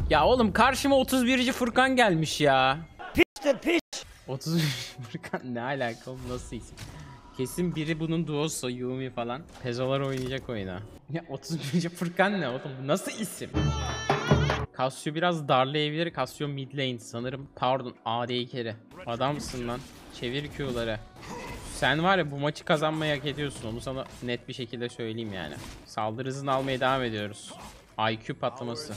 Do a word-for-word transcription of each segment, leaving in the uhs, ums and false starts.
Ya oğlum karşıma otuz birinci Furkan gelmiş ya. Piçtir piç. otuz birinci Furkan ne alaka oğlum, nasıl isim? Kesin biri bunun duosu, Yumi falan. Pezolar oynayacak oyuna. Ya otuz birinci Furkan ne oğlum, bu nasıl isim? Casio biraz darlayabilir. Casio mid lane sanırım. Pardon, A D carry. Adamsın lan. Çevir Q'ları. Sen var ya, bu maçı kazanmayı hak ediyorsun. Onu sana net bir şekilde söyleyeyim yani. Saldırı hızını almaya devam ediyoruz. I Q patlaması.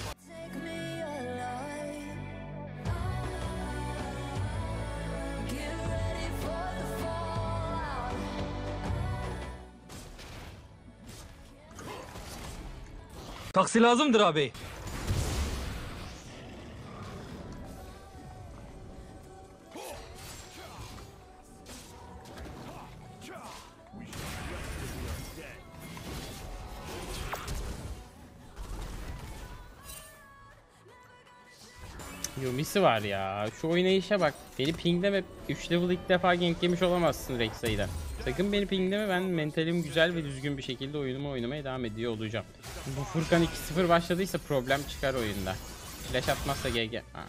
Taksi lazımdır abi. Yumi'si var ya. Şu oynayışa bak. Beni pingleme. üç level ilk defa gank yemiş olamazsın Rek'Sai'den. Sakın beni pingleme. Ben mentalim güzel ve düzgün bir şekilde oyunumu oynamaya devam ediyor olacağım. Bu Furkan iki sıfır başladıysa problem çıkar oyunda. Flash atmazsa G G. Aa.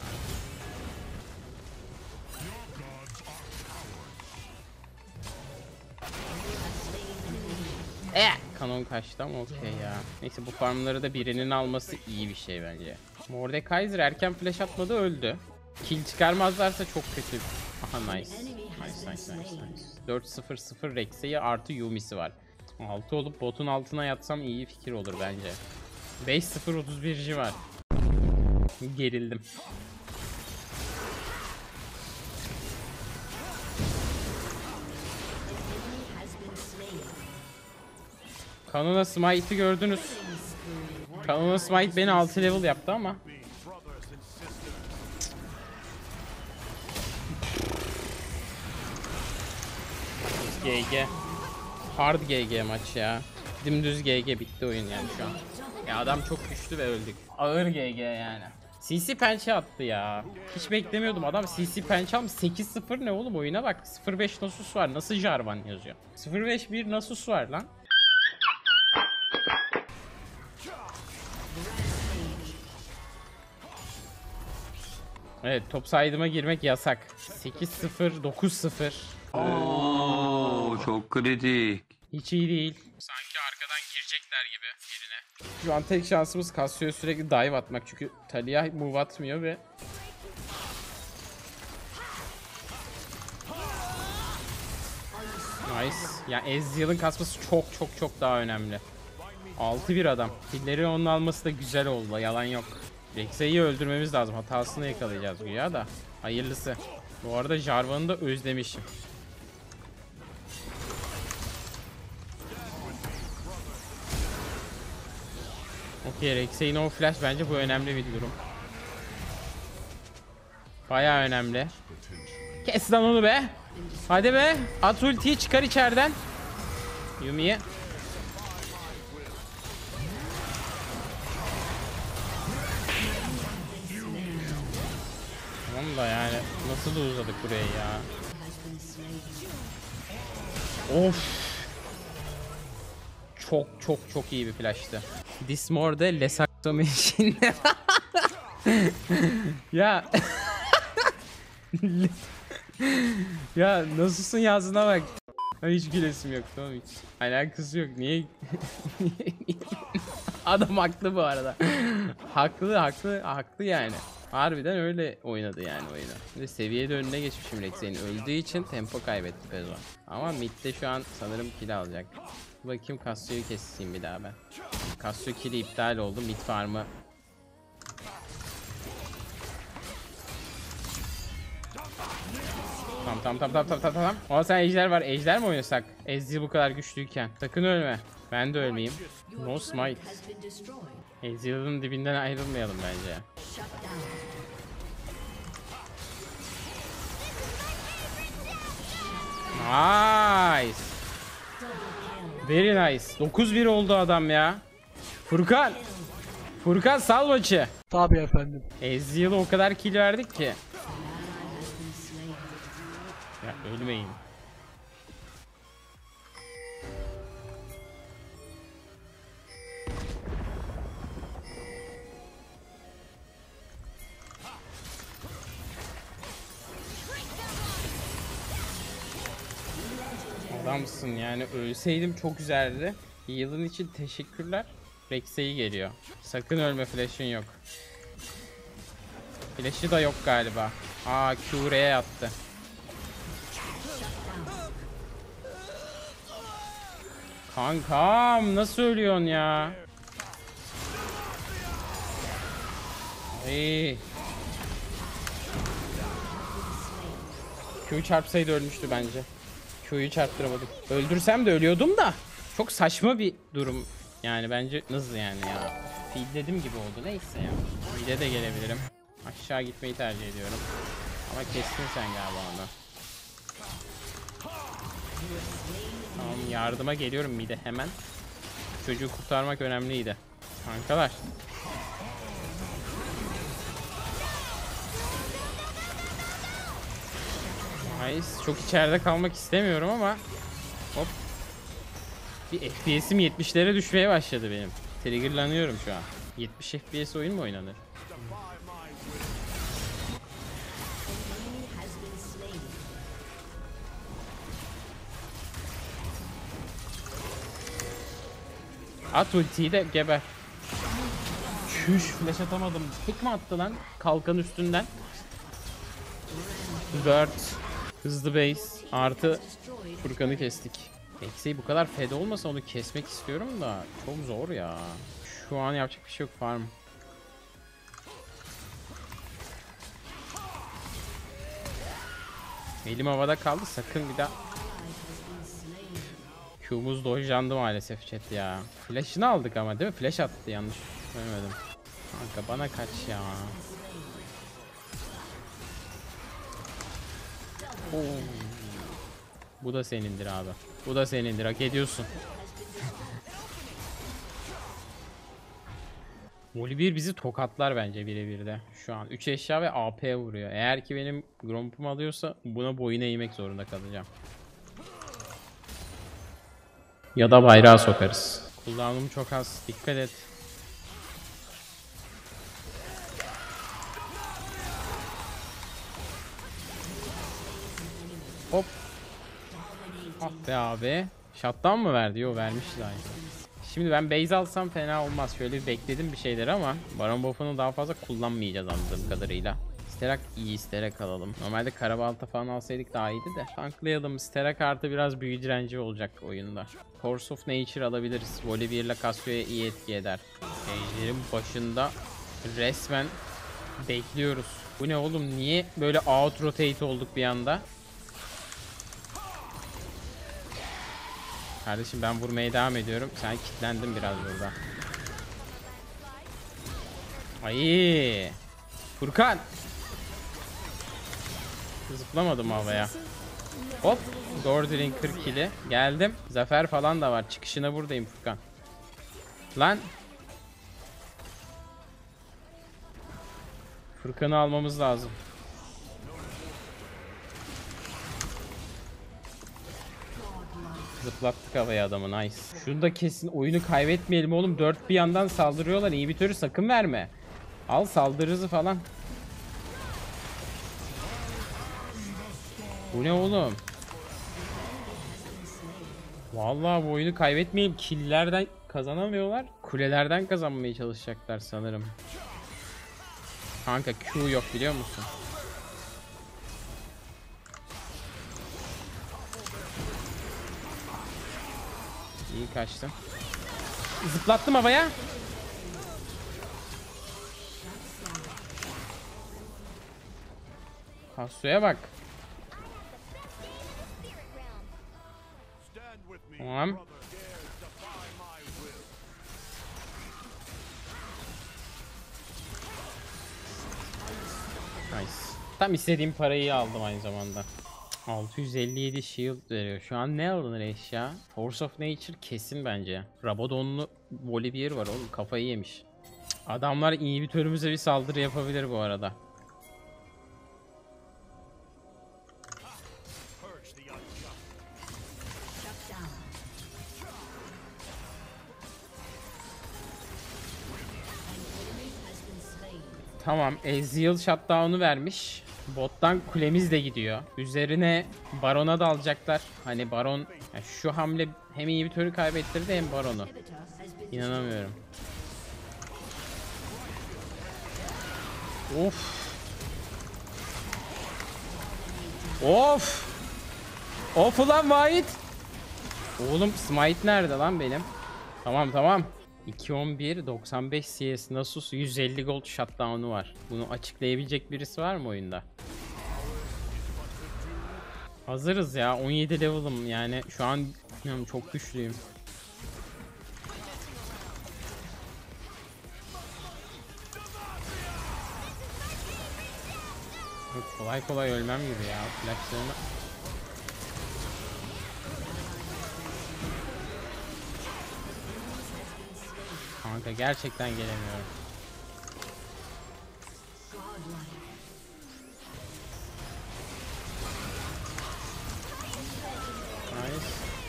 Eh, kanon kaçtı ama okey ya. Neyse, bu farmları da birinin alması iyi bir şey bence. Mordekaiser erken flash atmadı, öldü. Kill çıkarmazlarsa çok kötü. Aha, nice. Nice nice nice nice. dört sıfır sıfır Rek'Sai artı Yumi'si var. altı olup botun altına yatsam iyi fikir olur bence. beş sıfır otuz birci var. Gerildim. Kanona Smite'ı gördünüz. Kanona Smite beni altı level yaptı ama. G G. Hard G G maç ya. Dümdüz G G bitti oyun yani şu an. Ya adam çok güçlü ve öldük. Ağır G G yani. C C pençe attı ya. Hiç beklemiyordum, adam C C pençe almış. sekiz sıfır ne oğlum, oyuna bak. sıfır beş Nasus var. Nasıl Jarvan yazıyor? sıfır beş bir Nasus var lan. Evet, top saydıma girmek yasak. sekiz sıfır dokuz sıfır. Oo, çok kritik. Hiç iyi değil. Sanki arkadan girecekler gibi birine. Şu an tek şansımız Cassio'ya sürekli dive atmak. Çünkü Talia move atmıyor ve... Nice. Ya yani Ezreal'ın kasması çok çok çok daha önemli. altı bir adam. Killeri onun alması da güzel oldu. Yalan yok. Rek'Sai'yi öldürmemiz lazım. Hatasını yakalayacağız güya da. Hayırlısı. Bu arada Jarvan'ı da özlemişim. Okey, Rek'Sai no flash, bence bu önemli bir durum. Bayağı önemli. Kes lan onu be. Hadi be. At ultiyi, çıkar içeriden. Yumi'ye. Tamam da yani nasıl da uzadık buraya ya. Of. Çok çok çok iyi bir flash'tı. Dismor'da Lesaktomation. Ya. Ya nasılsın yazdığına bak. Hiç gülesim yok, tamam, hiç alakası yok. Niye? Adam haklı bu arada. haklı haklı haklı yani. Harbiden öyle oynadı yani oyunu. Ve seviyede önüne geçmişim Rek'Sai'nin. Öldüğü için tempo kaybetti Pezo. Ama midde şu an sanırım kill alacak. Bakayım, Cassio'yu keseyim bir daha ben. Cassio kill'i iptal oldu. Mid farmı. Tamam tamam tamam tamam tamam tamam. Ama sen ejder var. Ejder mi oynasak? Ezreal bu kadar güçlüyken. Sakın ölme. Ben de ölmeyeyim. No smite. Ezreal'ın dibinden ayrılmayalım bence. Nice. Very nice. dokuz bir oldu adam ya. Furkan. Furkan sal maçı. Tabii efendim. Ezreal'a o kadar kill verdik ki. Ya ölmeyin. Adamsın yani, ölseydim çok güzeldi. Yılın için teşekkürler. Rex'e geliyor. Sakın ölme, flash'ın yok. Flash'ı da yok galiba. Aa, Q R'ye attı. Kankam nasıl ölüyorsun ya? Ay. Q çarpsaydı ölmüştü bence. Q'yu çarptıramadım. Öldürsem de ölüyordum da. Çok saçma bir durum. Yani bence nasıl yani ya. Feedledim gibi oldu, neyse ya. Feed'e de gelebilirim. Aşağı gitmeyi tercih ediyorum. Ama kestin sen galiba onu. Tamam, yardıma geliyorum mid'e hemen. Çocuğu kurtarmak önemliydi. Kankalar. Nice. Çok içeride kalmak istemiyorum ama hop. Bir F P S'im yetmişlere düşmeye başladı benim. Triggerlanıyorum şu an. yetmiş F P S oyun mu oynanır? At ultiyi de geber. Çüş, flash atamadım. Tek mi attı lan? Kalkan üstünden. Bird. Hızlı base. Artı Furkan'ı kestik. Eksiği bu kadar fed olmasa onu kesmek istiyorum da çok zor ya. Şu an yapacak bir şey yok, farm. Elim havada kaldı, sakın bir daha. Q'muz dojlandı maalesef chat ya. Flash'ını aldık ama değil mi? Flash attı, yanlış söylemedim. Kanka bana kaç ya. Oo. Bu da senindir abi. Bu da senindir, hak ediyorsun. Volibear bizi tokatlar bence birebir de. Şu an üç eşya ve A P vuruyor. Eğer ki benim Gromp'um alıyorsa buna boyun eğmek zorunda kalacağım. Ya da bayrağı sokarız. Kullanımım çok az. Dikkat et. Hop. Ah be abi. Shutdown mı verdi? Yo, vermişti aynı. Şimdi ben base alsam fena olmaz. Şöyle bir bekledim bir şeyler ama Baron buff'unu daha fazla kullanmayacağız anladığım kadarıyla. Sterak iyi, Sterak alalım. Normalde Karabalta falan alsaydık daha iyiydi de. Tanklayalım. Sterak artı biraz büyü direnci olacak oyunda. Force of Nature alabiliriz. Volibear ile Cassio'ya iyi etki eder. Ejder'in başında resmen bekliyoruz. Bu ne oğlum? Niye böyle out rotate olduk bir anda? Kardeşim ben vurmaya devam ediyorum. Sen kilitlendin biraz burada. Ay, Furkan. Zıplamadım havaya. Hop. Gordil'in kırk kili. Geldim. Zafer falan da var. Çıkışına buradayım Furkan. Lan. Furkan'ı almamız lazım. Zıplattık havaya adamı, nice. Şunu da kesin, oyunu kaybetmeyelim oğlum. Dört bir yandan saldırıyorlar. İnhibitörü sakın verme. Al saldırı hızı falan. Bu ne oğlum? Vallahi bu oyunu kaybetmeyelim. Kill'lerden kazanamıyorlar. Kulelerden kazanmaya çalışacaklar sanırım. Kanka Q yok biliyor musun? İyi kaçtım. Zıplattım havaya. Cassio'ya bak. Tamam. Nice. Tam istediğim parayı aldım aynı zamanda. altı yüz elli yedi shield veriyor. Şu an ne alınır eşya? Force of Nature kesin bence. Rabadonlu Volibear var oğlum, kafayı yemiş. Adamlar inhibitörümüze bir saldırı yapabilir bu arada. Tamam, Ezreal shutdown'u vermiş. Bottan kulemiz de gidiyor. Üzerine Baron'a da alacaklar. Hani Baron yani şu hamle hem iyi bir türü kaybettirdi hem Baron'u. İnanamıyorum. Of. Of. Of ulan Vahit. Oğlum smite nerede lan benim? Tamam tamam. iki on bir doksan beş C S Nasus yüz elli gold shutdown'u var. Bunu açıklayabilecek birisi var mı oyunda? Hazırız ya. on yedi level'ım yani. Şu an bilmiyorum, çok güçlüyüm. Kolay kolay ölmem gibi ya. Flashlarımı... Kanka gerçekten gelemiyorum. Nice.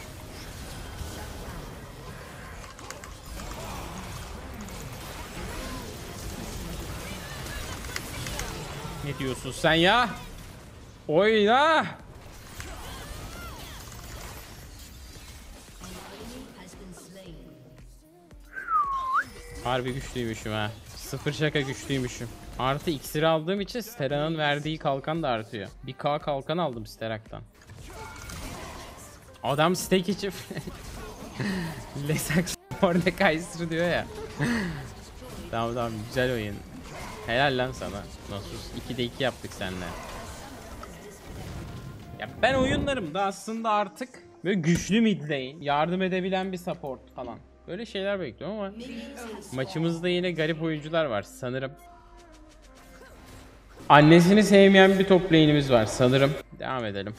Ne diyorsun sen ya? Oyna! Harbi güçlüymüşüm ha. Sıfır şaka güçlüymüşüm. Artı iksir aldığım için Stera'nın verdiği kalkan da artıyor. Bir K kalkan aldım Sterak'tan. Adam stack içip Lesax Mordekaiser diyor ya. Tamam tamam, güzel oyun. Helal lan sana. Nasus ikide iki yaptık seninle. Ya ben oyunlarımda aslında artık böyle güçlü mid lane, yardım edebilen bir support falan. Böyle şeyler bekliyorum ama maçımızda yine garip oyuncular var sanırım. Annesini sevmeyen bir top lane'imiz var sanırım. Devam edelim.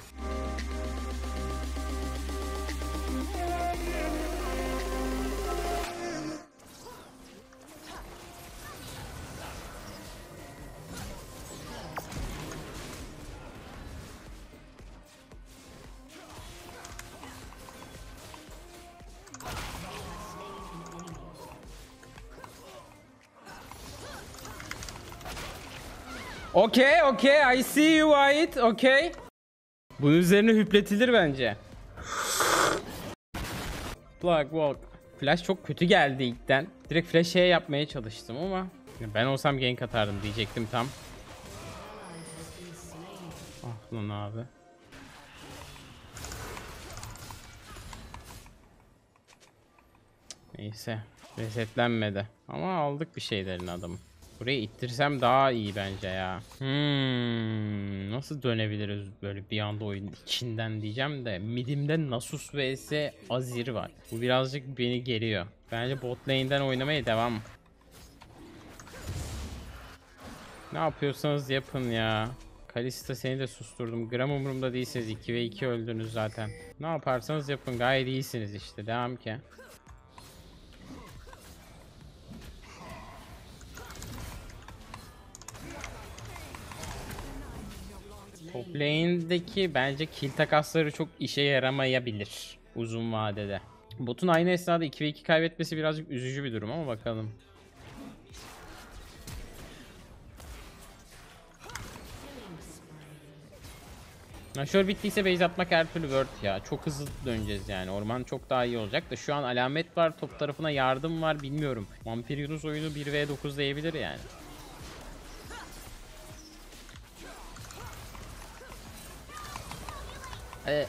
Okay, okay, I see you, White. Okay. Bunun üzerine hüpletilir bence. Plug walk. Flash çok kötü geldi ilkten. Direkt flash şey yapmaya çalıştım ama ben olsam gank atardım diyecektim tam. Ah lan abi. Neyse. Resetlenmedi. Ama aldık bir şeylerin adamı. Burayı ittirsem daha iyi bence ya. Hmm, nasıl dönebiliriz böyle bir anda oyunun içinden diyeceğim de. Midimde Nasus vs Azir var. Bu birazcık beni geriyor. Bence bot lane'den oynamaya devam. Ne yapıyorsanız yapın ya. Kalista seni de susturdum. Gram umurumda değilsiniz. iki ve iki öldünüz zaten. Ne yaparsanız yapın. Gayet iyisiniz işte. Devam ki. Top lane'deki bence kill takasları çok işe yaramayabilir uzun vadede. Botun aynı esnada iki ve iki kaybetmesi birazcık üzücü bir durum ama bakalım. Nashor bittiyse base atmak her türlü worth ya. Çok hızlı döneceğiz yani. Orman çok daha iyi olacak da şu an alamet var. Top tarafına yardım var, bilmiyorum. Vampir Yunus oyunu bir ve dokuz diyebilir yani. Ee.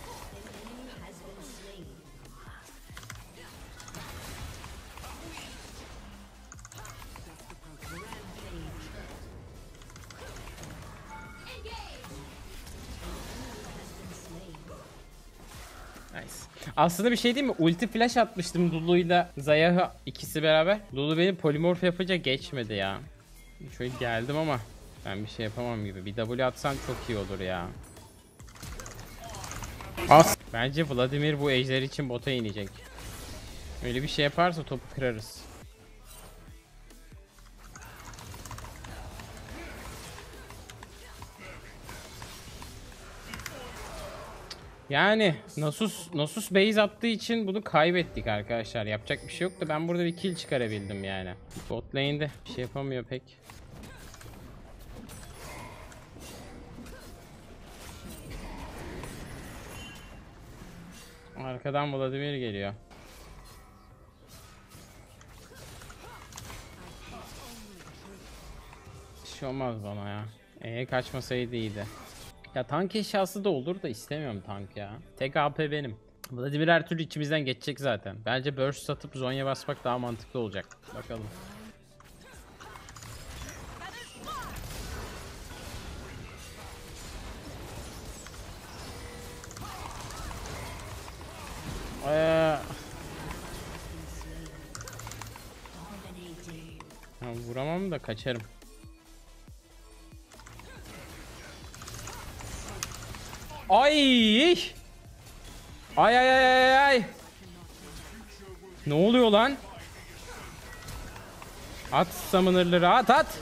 Nice. Aslında bir şey değil mi? Ulti flash atmıştım Lulu'yla Zayah'ı ikisi beraber. Lulu beni polimorf yapınca geçmedi ya. Şöyle geldim ama ben bir şey yapamam gibi. Bir W atsan çok iyi olur ya. As. Bence Vladimir bu ejder için bota inecek. Öyle bir şey yaparsa topu kırarız. Yani Nasus Nasus base attığı için bunu kaybettik arkadaşlar. Yapacak bir şey yok da ben burada bir kill çıkarabildim yani. Bot lane'de bir şey yapamıyor pek. Arkadan Vladimir geliyor. Bir şey olmaz bana ya. Eee kaçmasaydı iyiydi. Ya tank eşyası da olur da istemiyorum tank ya. Tek A P benim. Vladimir her türlü içimizden geçecek zaten. Bence burst satıp Zonya basmak daha mantıklı olacak. Bakalım. Ee... Ha, vuramam da kaçarım. Ay! Ay ay ay ay ay! Ne oluyor lan? At summoner'ları at at!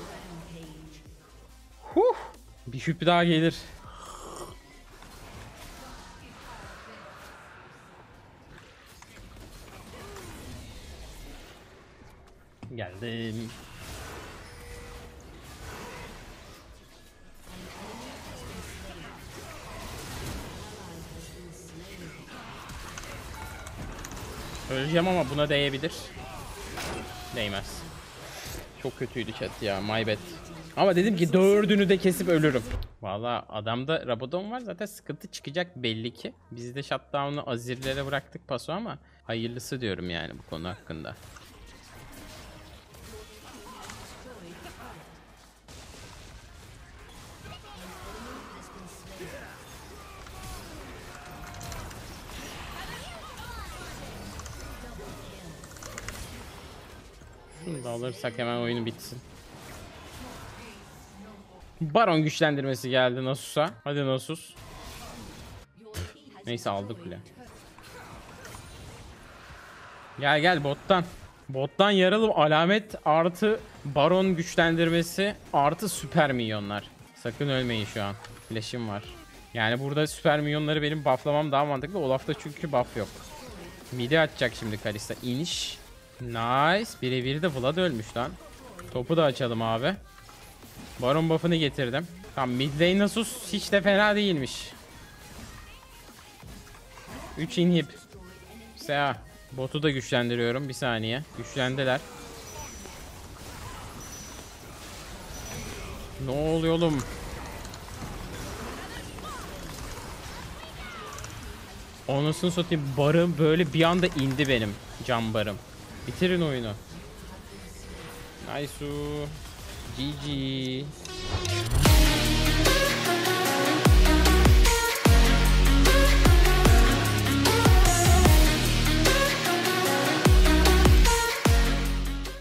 Huh! Bir şüphe daha gelir. Geldim. Öleceğim ama buna değebilir. Değmez. Çok kötüydü chat ya, my bad. Ama dedim ki dördünü de kesip ölürüm. Vallahi adamda Rabadon var, zaten sıkıntı çıkacak belli ki. Biz de shutdown'u Azir'lere bıraktık paso ama hayırlısı diyorum yani bu konu hakkında. Şunu da alırsak hemen oyunu bitsin. Baron güçlendirmesi geldi Nasus'a. Hadi Nasus. Neyse aldık bile. Gel gel bottan. Bottan yaralı alamet artı Baron güçlendirmesi artı süper minyonlar. Sakın ölmeyin şu an. Flash'im var. Yani burada süper minyonları benim bufflamam daha mantıklı. Olaf'ta çünkü buff yok. Midi açacak şimdi Kalista. İniş. Nice. Birebir de Vlad ölmüş lan. Topu da açalım abi. Baron buff'ını getirdim. Tamam, mid lane Nasus hiç de fena değilmiş. üç inhib. Sea. Botu da güçlendiriyorum. Bir saniye. Güçlendiler. Ne oluyor oğlum? Anasını satayım, barım böyle bir anda indi benim. Can barım. Bitirin oyunu. Nice. G G.